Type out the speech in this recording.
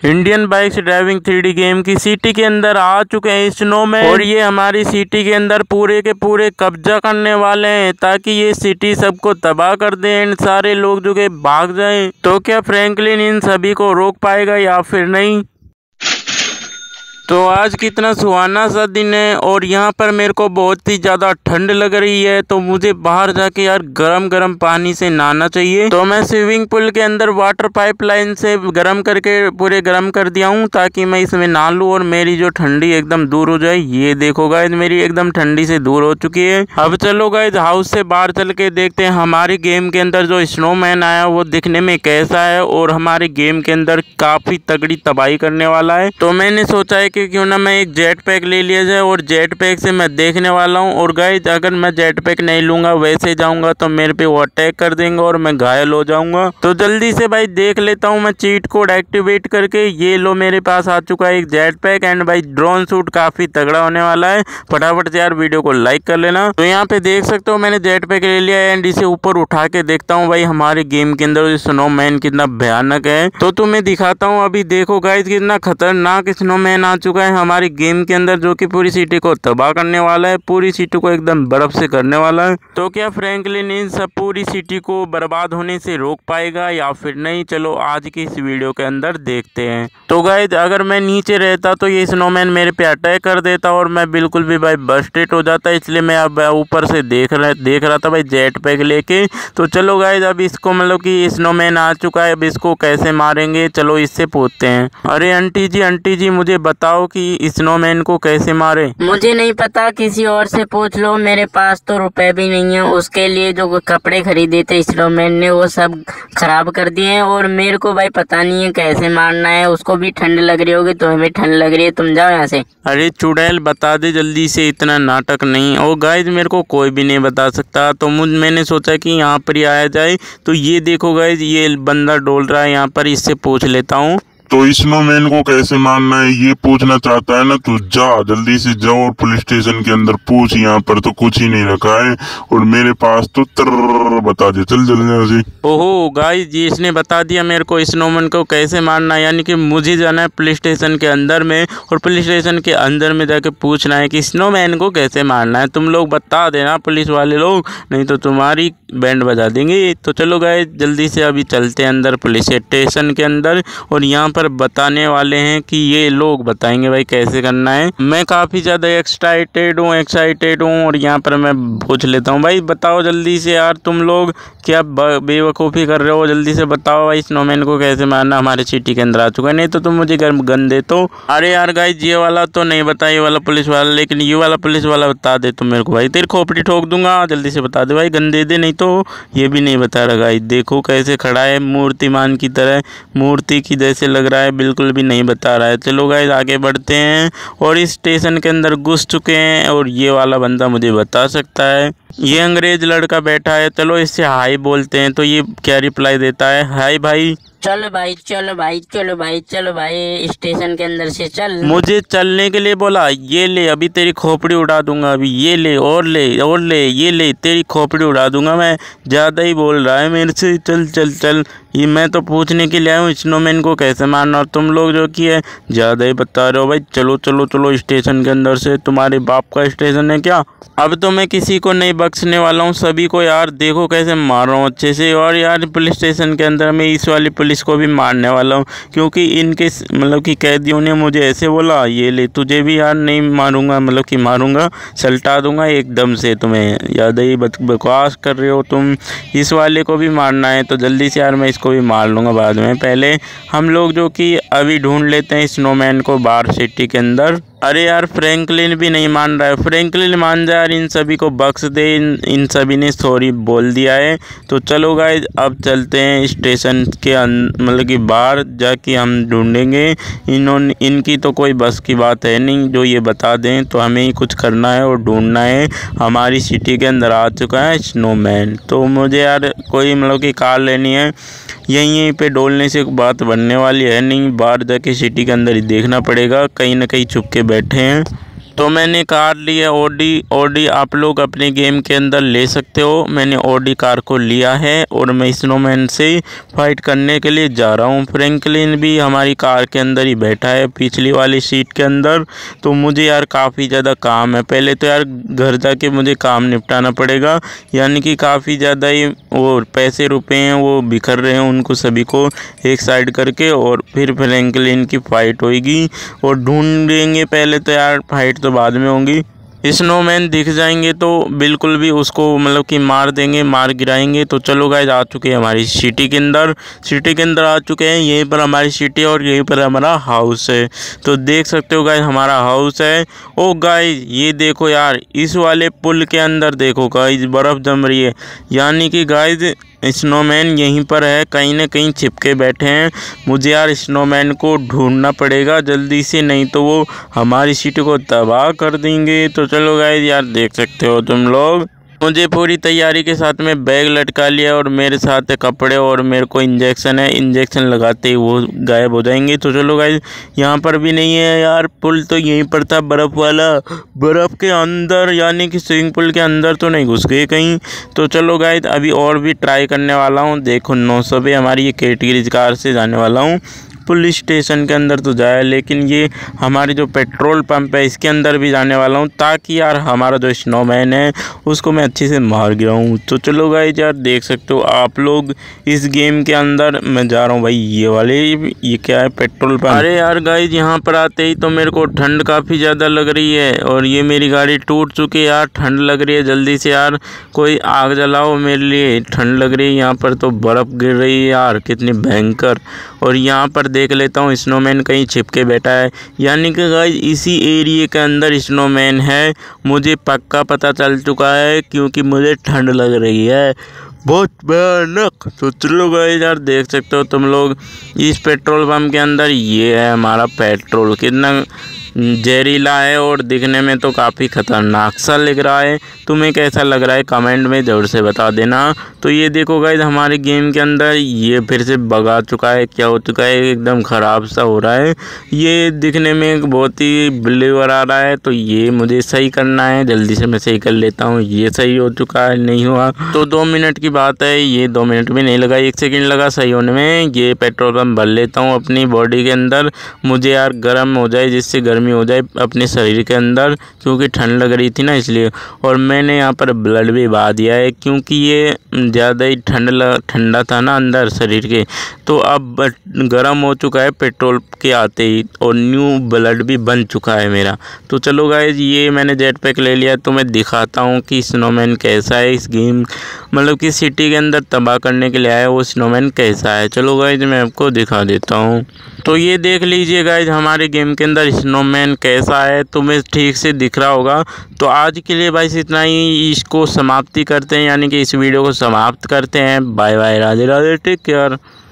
Indian bikes driving 3D game की city के अंदर आ चुके हैं स्नोमैन, और ये हमारी सिटी के अंदर पूरे के पूरे कब्जा करने वाले हैं ताकि ये सिटी सबको तबाह कर दे एंड सारे लोग जो के भाग जाएं। तो क्या फ्रैंकलिन इन सभी को रोक पाएगा या फिर नहीं? तो आज कितना सुहाना सा दिन है और यहाँ पर मेरे को बहुत ही ज़्यादा ठंड लग रही है, तो मुझे बाहर जाके यार गरम गरम पानी से नहाना चाहिए। तो मैं स्विमिंग पूल के अंदर वाटर पाइपलाइन से गरम करके पूरे गरम कर दिया हूँ ताकि मैं इसमें नहा लूँ और मेरी जो ठंडी एकदम दूर हो जाए। ये देखो गाइस, मेरी एकदम ठंडी से दूर हो चुकी है। अब चलो गाइस हाउस से बाहर चल के देखते हैं हमारी गेम के अंदर जो स्नोमैन आया वो दिखने में कैसा है और हमारे गेम के अंदर काफ़ी तगड़ी तबाही करने वाला है। तो मैंने सोचा है कि क्यों ना मैं एक जेट पैक ले लिया जाए और जेट पैक से मैं देखने वाला हूँ। और गाइस अगर मैं जेट पैक नहीं लूँगा वैसे जाऊँगा तो मेरे पे वो अटैक कर देंगे और मैं घायल हो जाऊँगा। तो जल्दी से भाई देख लेता हूँ मैं चीट कोड एक्टिवेट करके। ये लो मेरे पास आ चुका है एक जेट पैक एंड भाई ड्रोन शूट काफ़ी तगड़ा होने वाला है। फटाफट से यार वीडियो को लाइक कर लेना। तो यहाँ पे देख सकते हो मैंने जेट पैक ले लिया एंड इसे ऊपर उठा के देखता हूँ भाई हमारे गेम के अंदर स्नोमैन कितना भयानक है। तो तुम्हें दिखाता हूँ अभी देखो गाइस कितना खतरनाक स्नोमैन आ चुका है हमारी गेम के अंदर जो कि पूरी सिटी को तबाह करने वाला है, पूरी सिटी को एकदम बर्फ से करने वाला है। तो क्या फ्रैंकलिन इन सब पूरी सिटी को बर्बाद होने से रोक पाएगा या फिर नहीं? चलो आज की इस वीडियो के अंदर देखते हैं। तो गाइस अगर मैं नीचे रहता तो ये स्नोमैन मेरे पे अटैक कर देता और मैं बिल्कुल भी भाई बस्टेड हो जाता, इसलिए मैं अब ऊपर से देख रहा था भाई जेट पैक लेके। तो चलो गाइस अब इसको मतलब कि स्नोमैन आ चुका है, अब इसको कैसे मारेंगे चलो इससे पूछते हैं। अरे आंटी जी मुझे बताओ कि स्नोमैन को कैसे मारे? मुझे नहीं पता, किसी और से पूछ लो। मेरे पास तो रुपए भी नहीं है। उसके लिए जो कपड़े खरीदे थे स्नोमैन ने वो सब खराब कर दिए हैं और मेरे को भाई पता नहीं है कैसे मारना है। उसको भी ठंड लग रही होगी तो हमें ठंड लग रही है। तुम जाओ यहाँ से। अरे चुड़ैल बता दे जल्दी से, इतना नाटक नहीं। और गाइस मेरे को कोई भी नहीं बता सकता तो मैंने सोचा कि यहाँ पर ही आया जाए। तो ये देखो गाइस ये बंदा डोल रहा है यहाँ पर, इससे पूछ लेता हूँ। तो स्नोमैन को कैसे मारना है ये पूछना चाहता है ना, तो जा जल्दी से जाओ और पुलिस स्टेशन के अंदर पूछ। यहाँ पर तो कुछ ही नहीं रखा है और मेरे पास तो बता दे। चल जल्दी से। ओहो गाइस जी इसने बता दिया मेरे को स्नोमैन को कैसे मारना है, यानी कि मुझे जाना है पुलिस स्टेशन के अंदर में और पुलिस स्टेशन के अंदर में जाके पूछना है कि स्नोमैन को कैसे मारना है। तुम लोग बता देना पुलिस वाले लोग, नहीं तो तुम्हारी बैंड बजा देंगे। तो चलो गाइस जल्दी से अभी चलते हैं अंदर पुलिस स्टेशन के अंदर और यहाँ पर बताने वाले हैं कि ये लोग बताएंगे भाई कैसे करना है। मैं काफ़ी ज़्यादा एक्साइटेड हूँ और यहाँ पर मैं पूछ लेता हूँ भाई बताओ जल्दी से यार, तुम लोग क्या बेवकूफ़ी कर रहे हो? जल्दी से बताओ भाई स्नोमैन को कैसे मारना। हमारे सिटी के अंदर आ चुका है, नहीं तो तुम मुझे गन दे। तो अरे यार गाइस ये वाला तो नहीं बता, ये वाला पुलिस वाला, लेकिन ये वाला पुलिस वाला बता दे तुम मेरे को भाई, तेरी खोपड़ी ठोक दूंगा। जल्दी से बता दे भाई, गन दे दे। नहीं तो ये भी नहीं बता रहा गाइस, देखो कैसे खड़ा है मूर्तिमान की तरह, मूर्ति की जैसे लग रहा है, बिल्कुल भी नहीं बता रहा है। चलो गाइस आगे बढ़ते हैं और इस स्टेशन के अंदर घुस चुके हैं और ये वाला बंदा मुझे बता सकता है। ये अंग्रेज लड़का बैठा है, चलो इससे हाय बोलते हैं। तो ये क्या रिप्लाई देता है? हाय भाई। चलो भाई चलो भाई चलो भाई चलो भाई स्टेशन के अंदर से चल। मुझे चलने के लिए बोला? ये ले अभी तेरी खोपड़ी उड़ा दूंगा, अभी ये ले और ले ये ले, तेरी खोपड़ी उड़ा दूंगा मैं। ज़्यादा ही बोल रहा है मेरे से। चल चल चल, ये मैं तो पूछने के लिए आया हूँ स्नोमैन को कैसे मारना और तुम लोग जो कि है ज़्यादा ही बता रहे हो भाई। चलो चलो चलो स्टेशन के अंदर से, तुम्हारे बाप का स्टेशन है क्या? अब तो मैं किसी को नहीं बख्शने वाला हूँ, सभी को यार देखो कैसे मार रहा हूँ अच्छे से। और यार पुलिस स्टेशन के अंदर मैं इस वाली पुलिस को भी मारने वाला हूँ क्योंकि इनके मतलब कि कैदियों ने मुझे ऐसे बोला ये ले तुझे भी यार नहीं मारूंगा, मतलब कि मारूंगा, सल्टा दूंगा एकदम से। तुम्हें ज़्यादा ही बकवास कर रहे हो तुम। इस वाले को भी मारना है तो जल्दी से यार मैं इसको भी मार लूँगा बाद में। पहले हम लोग जो कि अभी ढूंढ लेते हैं स्नोमैन को बाहर सिटी के अंदर। अरे यार फ्रैंकलिन भी नहीं मान रहा है, फ्रैंकलिन मान जा यार, इन सभी को बख्श दे। इन सभी ने सॉरी बोल दिया है। तो चलो गाइस अब चलते हैं स्टेशन के मतलब कि बाहर जाके हम ढूंढेंगे। इनकी तो कोई बस की बात है नहीं, जो ये बता दें तो हमें ही कुछ करना है और ढूंढना है। हमारी सिटी के अंदर आ चुका है स्नोमैन, तो मुझे यार कोई मतलब कि कार लेनी है। यहीं पे डोलने से बात बनने वाली है नहीं, बाहर जाके सिटी के अंदर ही देखना पड़ेगा, कहीं ना कहीं छुप के बैठे हैं। तो मैंने कार लिया ऑडी आप लोग अपने गेम के अंदर ले सकते हो। मैंने ऑडी कार को लिया है और मैं स्नोमैन से फाइट करने के लिए जा रहा हूँ। फ्रैंकलिन भी हमारी कार के अंदर ही बैठा है पिछली वाली सीट के अंदर। तो मुझे यार काफ़ी ज़्यादा काम है, पहले तो यार घर जाके मुझे काम निपटाना पड़ेगा, यानी कि काफ़ी ज़्यादा ही वो पैसे रुपए हैं वो बिखर रहे हैं, उनको सभी को एक साइड करके और फिर फ्रैंकलिन की फ़ाइट होगी और ढूंढेंगे। पहले तो यार फाइट तो बाद में होंगी। स्नोमैन दिख जाएंगे तो बिल्कुल भी उसको मतलब कि मार देंगे, मार गिराएंगे। तो चलो गाइज आ चुके हैं हमारी सिटी के अंदर आ चुके हैं। यहीं पर हमारी सिटी है और यहीं पर हमारा हाउस है। तो देख सकते हो गाइज हमारा हाउस है। ओ गाइज ये देखो यार, इस वाले पुल के अंदर देखो गाइज बर्फ़ जम रही है, यानी कि गाइज स्नोमैन यहीं पर है, कहीं ना कहीं छिपके बैठे हैं। मुझे यार स्नोमैन को ढूंढना पड़ेगा जल्दी से, नहीं तो वो हमारी सिटी को तबाह कर देंगे। तो चलो गाइस यार देख सकते हो तुम लोग, मुझे पूरी तैयारी के साथ में बैग लटका लिया और मेरे साथ है कपड़े और मेरे को इंजेक्शन है। इंजेक्शन लगाते ही वो गायब हो जाएंगे। तो चलो गाइस यहाँ पर भी नहीं है यार, पुल तो यहीं पर था बर्फ़ वाला, बर्फ़ के अंदर यानी कि स्विमिंग पूल के अंदर तो नहीं घुस गए कहीं। तो चलो गाइस अभी और भी ट्राई करने वाला हूँ। देखो 900 पे हमारी ये कैटेगरी कार से जाने वाला हूँ। पुलिस स्टेशन के अंदर तो जाए, लेकिन ये हमारे जो पेट्रोल पंप है इसके अंदर भी जाने वाला हूँ, ताकि यार हमारा जो स्नोमैन है उसको मैं अच्छे से मार गिराऊँ। तो चलो गाइस यार देख सकते हो आप लोग इस गेम के अंदर मैं जा रहा हूँ। भाई ये क्या है, पेट्रोल पंप। अरे यार गाइस यहाँ पर आते ही तो मेरे को ठंड काफ़ी ज़्यादा लग रही है और ये मेरी गाड़ी टूट चुकी है यार, ठंड लग रही है। जल्दी से यार कोई आग जलाओ, मेरे लिए ठंड लग रही है। यहाँ पर तो बर्फ़ गिर रही है यार कितनी भयंकर। और यहाँ पर देख लेता हूँ स्नोमैन कहीं छिपके बैठा है, यानी कि गाइस इसी एरिया के अंदर स्नोमैन है। मुझे पक्का पता चल चुका है क्योंकि मुझे ठंड लग रही है बहुत भयानक। तो चलो गाइस यार देख सकते हो तुम लोग इस पेट्रोल पंप के अंदर, ये है हमारा पेट्रोल, कितना जहरीला है और दिखने में तो काफ़ी ख़तरनाक सा लग रहा है। तुम्हें कैसा लग रहा है कमेंट में ज़रूर से बता देना। तो ये देखो गाइस हमारे गेम के अंदर ये फिर से बगा चुका है, क्या हो चुका है, एकदम ख़राब सा हो रहा है। ये दिखने में बहुत ही ब्लेवर आ रहा है, तो ये मुझे सही करना है, जल्दी से मैं सही कर लेता हूँ। ये सही हो चुका है, नहीं हुआ तो 2 मिनट की बात है, ये 2 मिनट भी नहीं लगा, 1 सेकंड लगा सही होने में। ये पेट्रोल पंप भर लेता हूँ अपनी बॉडी के अंदर, मुझे यार गर्म हो जाए, जिससे गर्मी हो जाए अपने शरीर के अंदर, क्योंकि ठंड लग रही थी ना इसलिए। और मैंने यहाँ पर ब्लड भी बहा दिया है क्योंकि ये ज़्यादा ही ठंडा था ना अंदर शरीर के, तो अब गर्म हो चुका है पेट्रोल के आते ही और न्यू ब्लड भी बन चुका है मेरा। तो चलो गाइज ये मैंने जेट पैक ले लिया, तो मैं दिखाता हूँ कि स्नोमैन कैसा है इस गेम, मतलब कि सिटी के अंदर तबाह करने के लिए आया वो स्नोमैन कैसा है। चलो गाइज मैं आपको दिखा देता हूँ। तो ये देख लीजिए गाइज हमारे गेम के अंदर स्नोमैन कैसा है, तुम्हें ठीक से दिख रहा होगा। तो आज के लिए भाई इतना ही, इसको समाप्ति करते हैं, यानी कि इस वीडियो को समाप्त करते हैं। Bye bye, Radhe Radhe, take care.